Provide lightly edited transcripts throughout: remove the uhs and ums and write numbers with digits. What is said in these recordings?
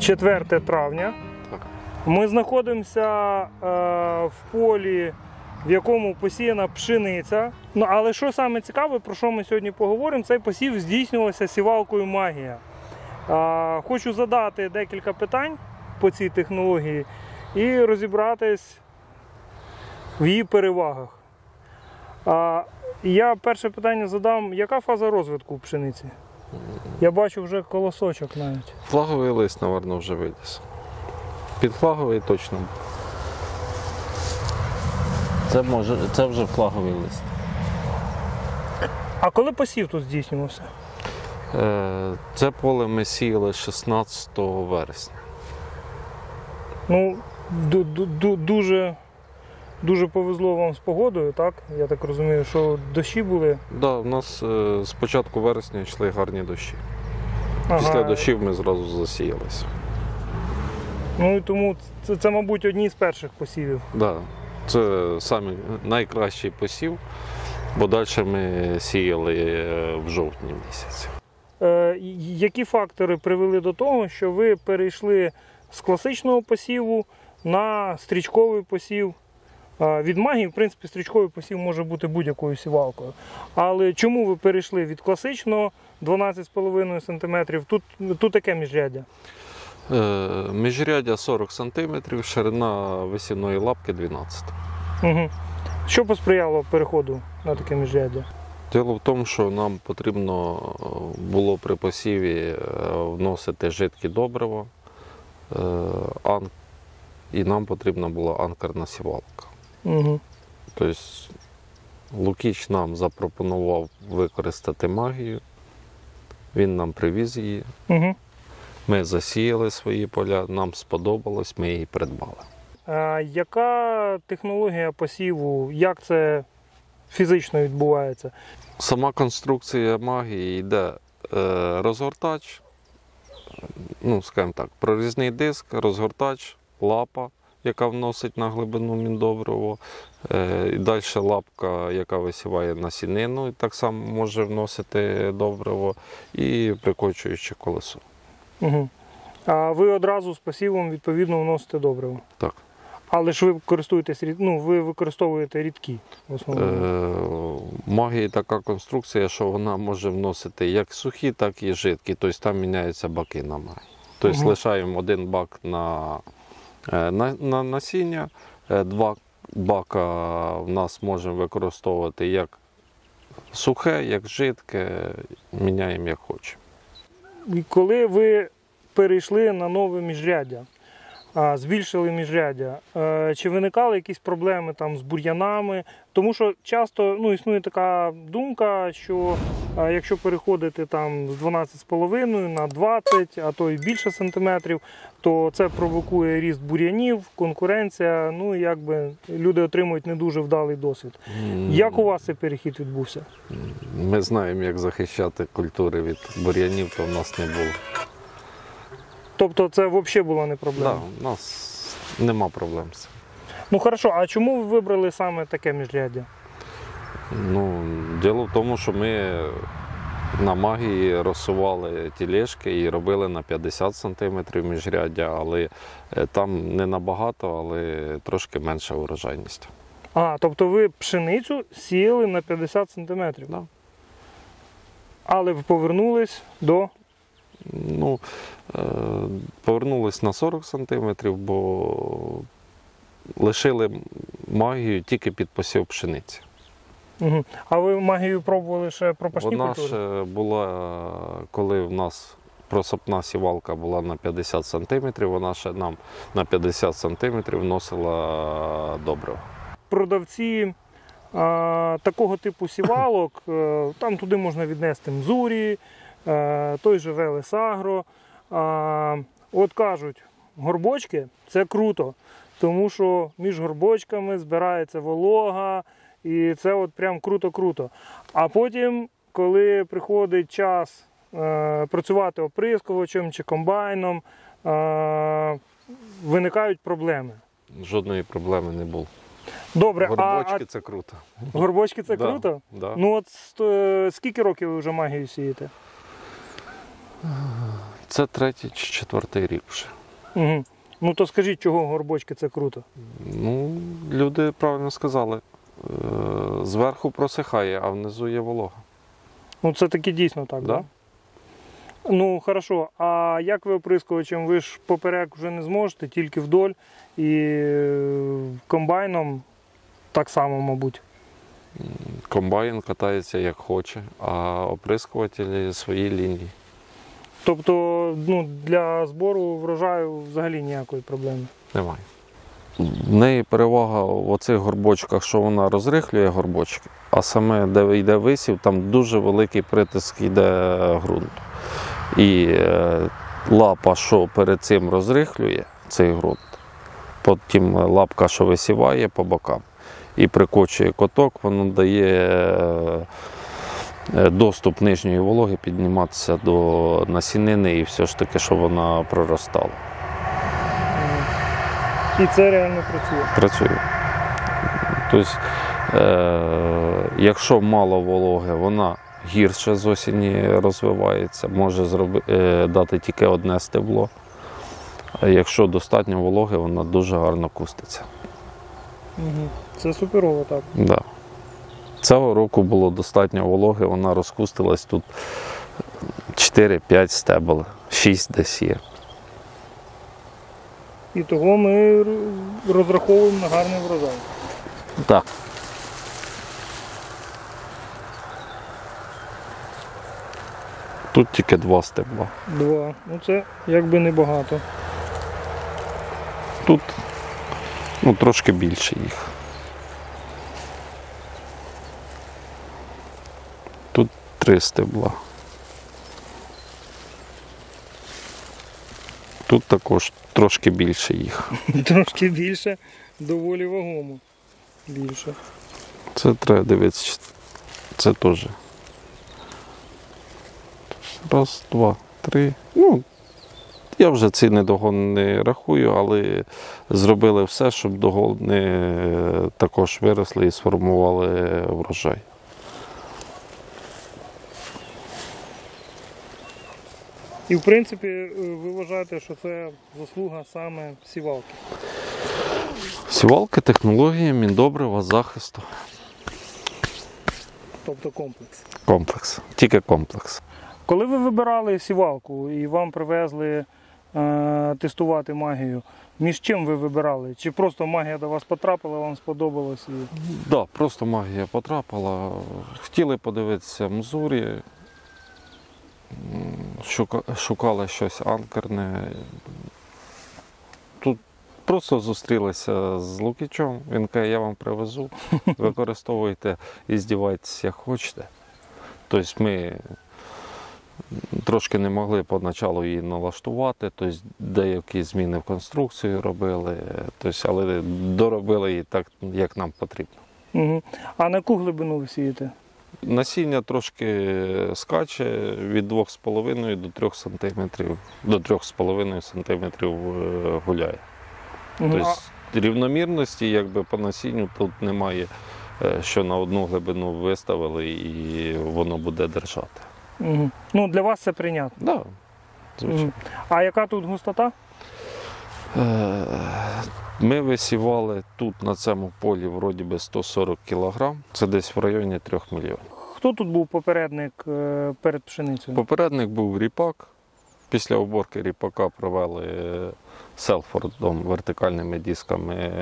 4 травня. Так. Ми знаходимося в полі, в якому посіяна пшениця. Ну, але що саме цікаве, про що ми сьогодні поговоримо, цей посів здійснювався сівалкою «Магія». Хочу задати декілька питань по цій технології і розібратись в її перевагах. Я перше питання задам, яка фаза розвитку пшениці? Я бачу вже колосочок навіть. Флаговий лист, мабуть, вже виліз. Підфлаговий точно. Це вже флаговий лист. А коли посів тут здійснювався? Це поле ми сіяли 16 вересня. Ну, дуже повезло вам з погодою, так? Я так розумію, що дощі були? Да, у нас з початку вересня йшли гарні дощі. Після дощів ми зразу засіялися. Ну і тому це, мабуть, одні з перших посівів. Да, це самий найкращий посів, бо далі ми сіяли в жовтні місяці. Які фактори привели до того, що ви перейшли з класичного посіву на стрічковий посів? Від «Магії», в принципі, стрічковий посів може бути будь-якою сівалкою. Але чому ви перейшли від класичного 12,5 см? Тут таке міжряддя? Міжряддя 40 см, ширина висівної лапки 12 см. Угу. Що посприяло переходу на таке міжряддя? Діло в тому, що нам потрібно було при посіві вносити жидкі добрива, і нам потрібна була анкерна сівалка. Угу. Тобто Лукіч нам запропонував використати «Магію», він нам привіз її, Угу. ми засіяли свої поля, нам сподобалось, ми її придбали. Яка технологія посіву, як це фізично відбувається? Сама конструкція «Магії» йде розгортач, ну, скажімо так, прорізний диск, розгортач, лапа, яка вносить на глибину міндобриво, і далі лапка, яка висіває насінину, і так само може вносити добриво, і прикочуюче колесо. Угу. А ви одразу з посівом, відповідно, вносите добриво? Так. Але ж ви користуєтесь, ви використовуєте рідкі в основному? «Магії» така конструкція, що вона може вносити як сухі, так і жидкі. Тобто там міняються баки на «Магії». Тобто лишаємо один бак на насіння, 2 бака в нас можемо використовувати як сухе, як жидке, міняємо як хочемо. І коли ви перейшли на нове міжряддя, збільшили міжряддя, чи виникали якісь проблеми там з бур'янами? Тому що часто існує така думка, що якщо переходити там з 12,5 на 20, а то й більше сантиметрів, то це провокує ріст бур'янів, конкуренція, люди отримують не дуже вдалий досвід. Як у вас цей перехід відбувся? Ми знаємо, як захищати культури від бур'янів, то в нас не було. Тобто це взагалі була не проблема? Так, у нас нема проблем з цим. Ну хорошо, а чому ви вибрали саме таке міжряддя? Діло в тому, що ми на «Магії» розсували тілешки і робили на 50 см міжряддя, але там не набагато, але трошки менша урожайність. Тобто ви пшеницю сіяли на 50 см? Да. Але ви повернулись до? Повернулись на 40 см, бо лишили «Магію» тільки під посів пшениці. Угу. А ви «Магію» пробували ще пропашні культури? культури? Вона ще була, коли в нас просапна сівалка була на 50 см, вона ще нам на 50 см вносила добриво. Продавці такого типу сівалок, там туди можна віднести Мзурі, той же Велес Агро. От кажуть, горбочки – це круто, тому що між горбочками збирається волога, і це от прям круто-круто. А потім, коли приходить час працювати оприскувачем чи комбайном, виникають проблеми. Жодної проблеми не було. Добре, горбочки – це круто. Горбочки – це круто? Да. Ну от скільки років ви вже «Магію» сієте? Це 3-й чи 4-й рік вже. Угу. Ну то скажіть, чого горбочки це круто? Ну, люди правильно сказали. Зверху просихає, а внизу є волога. Ну це таки дійсно так, Да. так? Да? Ну хорошо, а як ви оприскувачем? Ви ж поперек вже не зможете, тільки вдоль і комбайном так само, мабуть. Комбайн катається як хоче, а оприскувателі свої лінії. Тобто ну, для збору врожаю взагалі ніякої проблеми. Немає. В неї перевага в оцих горбочках, що вона розрихлює горбочки, а саме, де йде висів, там дуже великий притиск йде ґрунту. І лапа, що перед цим розрихлює цей ґрунт, потім лапка, що висіває по бокам і прикочує коток, воно дає доступ нижньої вологи підніматися до насінини і все ж таки, щоб вона проростала. І це реально працює. Працює. Тобто, якщо мало вологи, вона гірше з осені розвивається, може дати тільки одне стебло. А якщо достатньо вологи, вона дуже гарно куститься. Угу. Це суперово, так. Да. Цього року було достатньо вологи, вона розкустилась тут 4-5 стебел, 6 десь є. І того ми розраховуємо на гарний врожай. Так. Тут тільки 2 стебла. 2. Ну це якби небагато. Тут трошки більше їх. Тут 3 стебла. Тут також трошки більше їх. Трошки більше, доволі вагомо. Більше. Це треба дивитися. Це теж. Раз, два, три. Ну, я вже ці недогони не рахую, але зробили все, щоб догони також виросли і сформували врожай. І в принципі ви вважаєте, що це заслуга саме сівалки? Сівалки, технології, міндобрива, захисту. Тобто комплекс. Комплекс. Тільки комплекс. Коли ви вибирали сівалку і вам привезли тестувати магію, між чим ви вибирали? Чи просто магія до вас потрапила, вам сподобалось? І... Да, просто магія потрапила. Хотіли подивитися Мзурі, шукали щось анкерне. Тут просто зустрілися з Лукічем. Він каже, я вам привезу, використовуйте і здівайтеся, як хочете. Тобто ми трошки не могли поначалу її налаштувати, тобто деякі зміни в конструкцію робили, тобто, але доробили її так, як нам потрібно. Угу. А на яку глибину ви сієте? Насіння трошки скаче від 2,5 до 3 см, до 3,5 см гуляє. Угу. Тобто рівномірності якби, по насінню тут немає, що на одну глибину виставили і воно буде держати. Угу. Ну, для вас це прийнятно? Да, звичайно. Угу. А яка тут густота? Ми висівали тут на цьому полі вроді би 140 кг, це десь в районі 3 мільйонів. Хто тут був попередник перед пшеницею? Попередник був ріпак. Після уборки ріпака провели селфордом, вертикальними дисками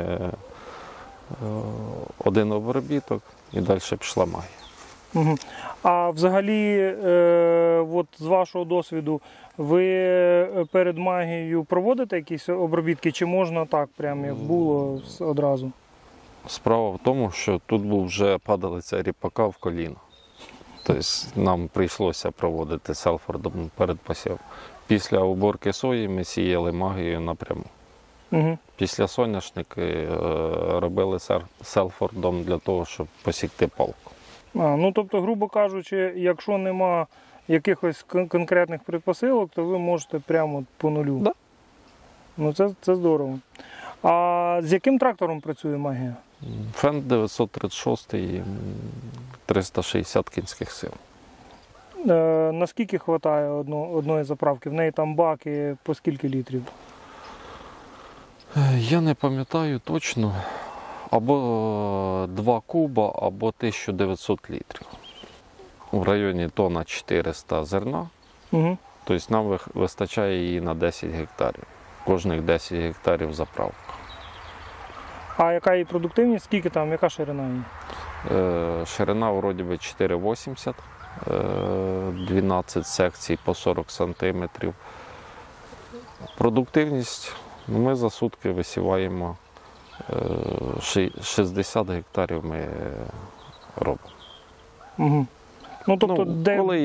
один обробіток і далі пішла магія. Угу. А взагалі, от з вашого досвіду, ви перед магією проводите якісь обробітки, чи можна так, прямо як було одразу? Справа в тому, що тут був вже падалиця ріпака в коліно. Тобто нам прийшлося проводити селфордом перед посівом. Після уборки сої ми сіяли магією напряму. Угу. Після соняшники робили селфордом для того, щоб посікти палку. Ну, тобто, грубо кажучи, якщо нема якихось конкретних предпосилок, то ви можете прямо по нулю. Да. Ну, це здорово. А з яким трактором працює магія? Фенд 936 360 кінських сил. Наскільки вистачає одної заправки? В неї там баки по скільки літрів? Я не пам'ятаю точно. Або 2 куба, або 1900 літрів. В районі тонна 400 зерна. Угу. Тобто нам вистачає її на 10 гектарів. Кожних 10 гектарів заправка. А яка її продуктивність? Скільки там, яка ширина її? Ширина вроді би 4,80, 12 секцій по 40 сантиметрів. Продуктивність, ми за сутки висіваємо 60 гектарів ми робимо. Угу. Ну, тобто, Коли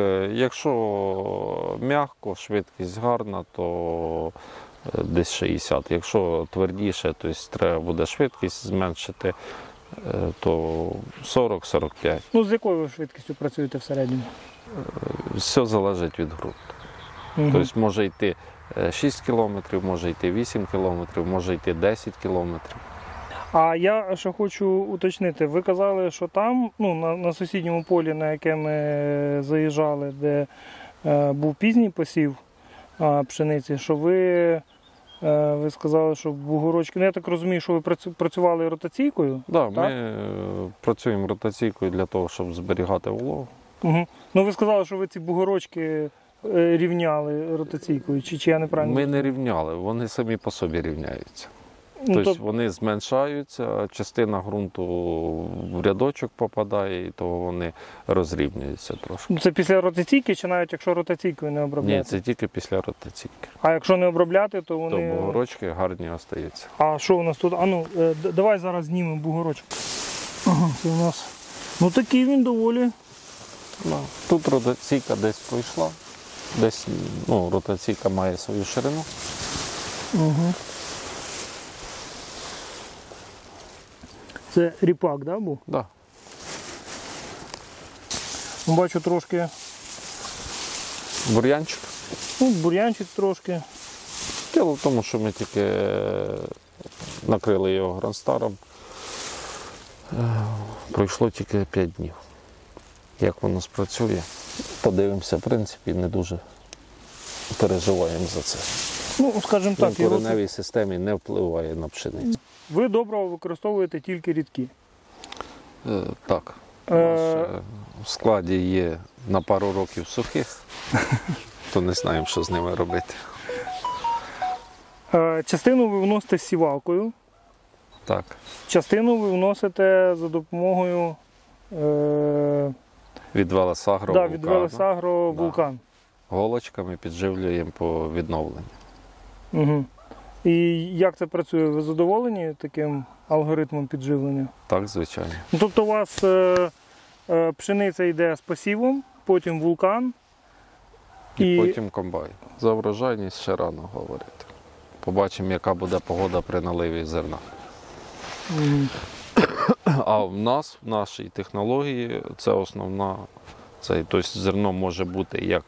якщо м'яко, швидкість гарна, то десь 60. Якщо твердіше, то треба буде швидкість зменшити, то 40-45. Ну, з якою ви швидкістю працюєте в середньому? Все залежить від ґрунту. Угу. Тобто може йти 6 кілометрів, може йти 8 кілометрів, може йти 10 кілометрів. А я ще хочу уточнити, ви казали, що там, ну, на сусідньому полі, на яке ми заїжджали, де був пізній посів пшениці, що ви сказали, що бугорочки, ну я так розумію, що ви працювали ротаційкою? Да, так? ми працюємо ротаційкою для того, щоб зберігати вологу. Угу. Ну ви сказали, що ви ці бугорочки рівняли ротаційкою, чи я неправильно? Ми не рівняли, вони самі по собі рівняються. Ну, Тобто вони зменшаються, частина ґрунту в рядочок попадає, і то вони розрівнюються трошки. це після ротаційки, чи навіть якщо ротаційкою не обробляти? Ні, це тільки після ротаційки. А якщо не обробляти, то То вони... бугорочки гарні остаються. А що у нас тут? А ну, давай зараз знімемо бугорочок. Ага, це у нас... Ну такий він доволі. Да. Тут ротаційка десь пройшла, десь ротаційка має свою ширину. Угу. Це ріпак, да, був? Да. Бачу трошки, Бур'янчик. бур'янчик трошки. Діло в тому, що ми тільки накрили його гранстаром. Пройшло тільки 5 днів. Як воно спрацює, подивимося, в принципі, не дуже переживаємо за це. Ну, скажімо На так, його... кореневій системі не впливає на пшеницю. Ви доброго використовуєте тільки рідкі. Так. У нас в складі є на пару років сухих, то не знаємо, що з ними робити. Частину ви вносите з сівалкою, Так. частину ви вносите за допомогою Від Велесагро від Велесагро Вулкан. голочками підживлюємо по відновленню. Угу. І як це працює? Ви задоволені таким алгоритмом підживлення? Так, звичайно. Ну, тобто у вас пшениця йде з посівом, потім вулкан. І потім комбайн. За врожайність ще рано говорити. Побачимо, яка буде погода при наливі зерна. Угу. А в нас, в нашій технології, це основна. Тобто зерно може бути як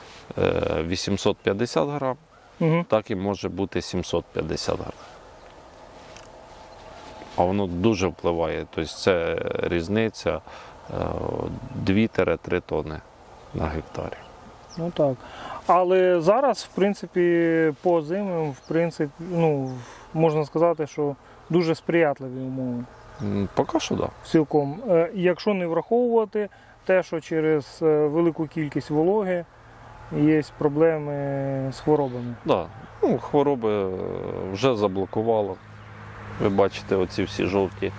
850 грам, Угу. так і може бути 750 грам. А воно дуже впливає. Тобто це різниця 2-3 тонни на гектарі. Ну так. Але зараз, в принципі, по зимам, можна сказати, що дуже сприятливі умови. Поки що, так. Цілком. Якщо не враховувати те, що через велику кількість вологи є проблеми з хворобами. Да. Хвороби вже заблокувало. Ви бачите оці всі жовті.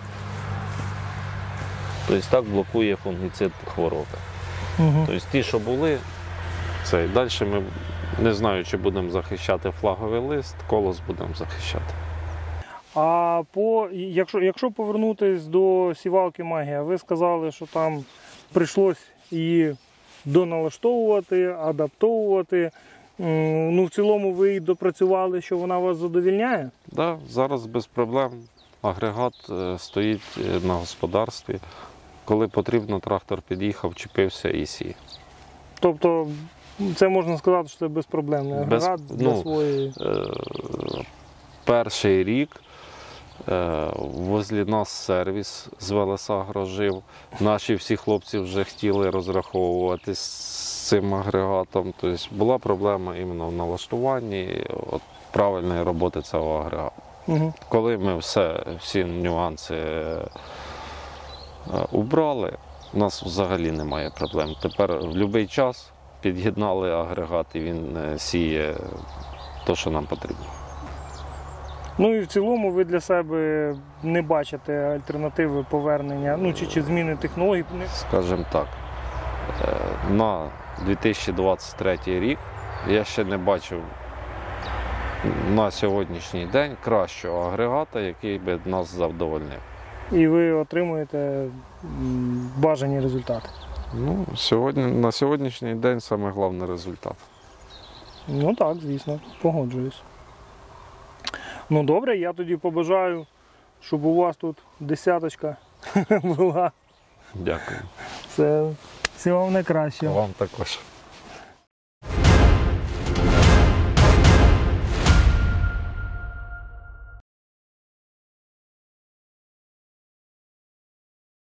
Тобто так блокує фунгіцид хвороби. Угу. Тобто ті, що були, це і далі ми не знаю, чи будемо захищати флаговий лист, колос будемо захищати. А якщо повернутися до сівалки Магія, ви сказали, що там прийшлось її доналаштовувати, адаптовувати. В цілому ви її допрацювали, що вона вас задовільняє? Да, зараз без проблем. Агрегат стоїть на господарстві. Коли потрібно, трактор під'їхав, чіпився і сіє. Тобто це можна сказати, що це безпроблемний агрегат для своєї... Перший рік возле нас сервіс з Велесагро жив. Наші всі хлопці вже хотіли розраховувати з цим агрегатом. Тобто була проблема іменно в налаштуванні правильної роботи цього агрегату. Угу. Коли ми всі нюанси убрали, у нас взагалі немає проблем. Тепер в будь-який час під'єднали агрегат і він сіє те, що нам потрібно. Ну і в цілому ви для себе не бачите альтернативи повернення, ну чи зміни технологій? Скажімо так, на 2023 рік я ще не бачив на сьогоднішній день кращого агрегата, який би нас задовольнив. І ви отримуєте бажані результати. Ну, на сьогоднішній день саме головний результат. Ну так, звісно, погоджуюсь. Ну добре, я тоді побажаю, щоб у вас тут десяточка була. Дякую. Всього вам найкращого. Вам також.